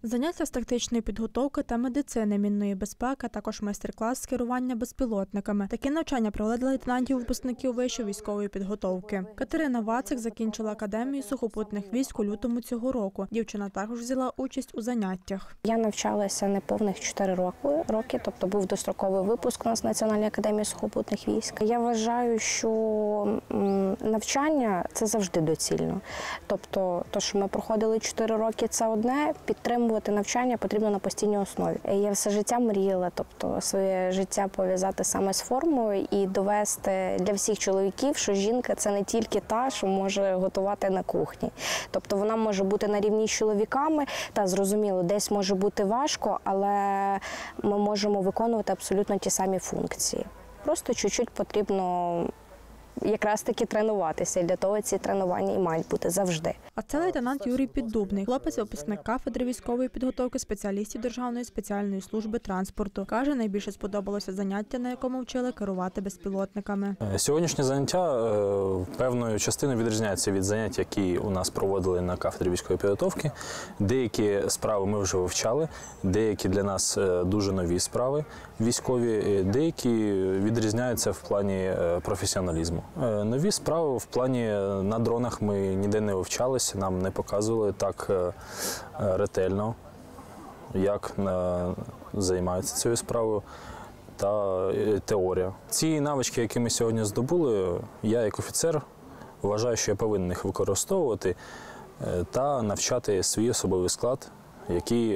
Заняття з тактичної підготовки та медицини, мінної безпеки, а також майстер-клас з керування безпілотниками. Такі навчання провели для лейтенантів-випускників вищої військової підготовки. Катерина Вацик закінчила Академію сухопутних військ у лютому цього року. Дівчина також взяла участь у заняттях. Я навчалася неповних 4 роки, тобто був достроковий випуск у нас Національної академії сухопутних військ. Я вважаю, що навчання – це завжди доцільно. Тобто, то, що ми проходили 4 роки – це одне, підтримувати навчання потрібно на постійній основі. Я все життя мріяла, тобто своє життя пов'язати саме з формою і довести для всіх чоловіків, що жінка – це не тільки та, що може готувати на кухні. Тобто вона може бути на рівні з чоловіками, та зрозуміло, десь може бути важко, але ми можемо виконувати абсолютно ті самі функції. Просто чуть-чуть потрібно якраз таки тренуватися, і для того ці тренування і мають бути завжди. А це лейтенант Юрій Піддубний, хлопець-випускник кафедри військової підготовки спеціалістів Державної спеціальної служби транспорту. Каже, найбільше сподобалося заняття, на якому вчили керувати безпілотниками. Сьогоднішнє заняття певною частиною відрізняється від занять, які у нас проводили на кафедрі військової підготовки. Деякі справи ми вже вивчали, деякі для нас дуже нові справи військові, деякі відрізняються в плані професіоналізму. Нові справи в плані на дронах ми ніде не вивчалися, нам не показували так ретельно, як займаються цією справою та теорія. Ці навички, які ми сьогодні здобули, я як офіцер вважаю, що я повинен їх використовувати та навчати свій особовий склад, який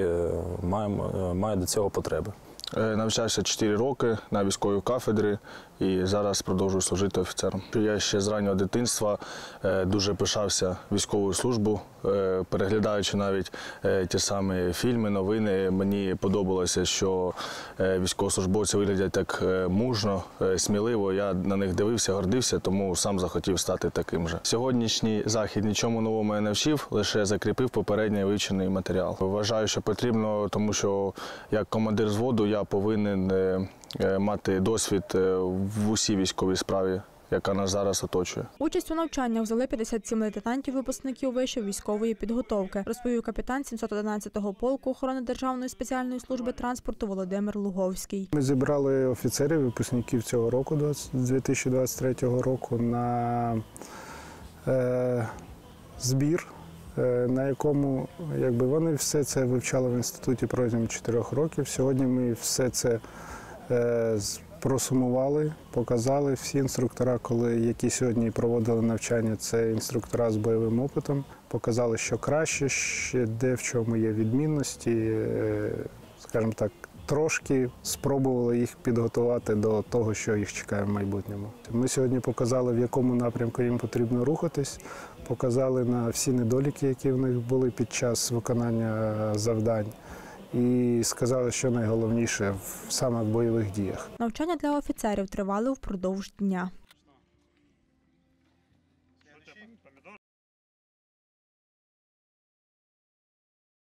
має до цього потреби. Навчався 4 роки на військовій кафедрі і зараз продовжую служити офіцером. Я ще з раннього дитинства дуже пишався військовою службою, переглядаючи навіть ті самі фільми, новини. Мені подобалося, що військовослужбовці виглядять так мужно, сміливо. Я на них дивився, гордився, тому сам захотів стати таким же. Сьогоднішній захід нічому новому не навчив, лише закріпив попередньо вивчений матеріал. Вважаю, що потрібно, тому що як командир взводу я повинен мати досвід в усій військовій справі, яка нас зараз оточує. Участь у навчаннях взяли 57 лейтенантів-випускників вищої військової підготовки, розповів капітан 711-го полку охорони Державної спеціальної служби транспорту Володимир Луговський. Ми зібрали офіцерів, випускників цього року, 2023 року, на збір, на якому вони все це вивчали в інституті протягом 4 років. Сьогодні ми все це просумували, показали. Всі інструктора, які сьогодні проводили навчання, це інструктора з бойовим опитом. Показали, що краще, де в чому є відмінності, скажімо так, трошки спробували їх підготувати до того, що їх чекає в майбутньому. Ми сьогодні показали, в якому напрямку їм потрібно рухатись, показали на всі недоліки, які в них були під час виконання завдань. І сказали, що найголовніше саме в бойових діях. Навчання для офіцерів тривали впродовж дня.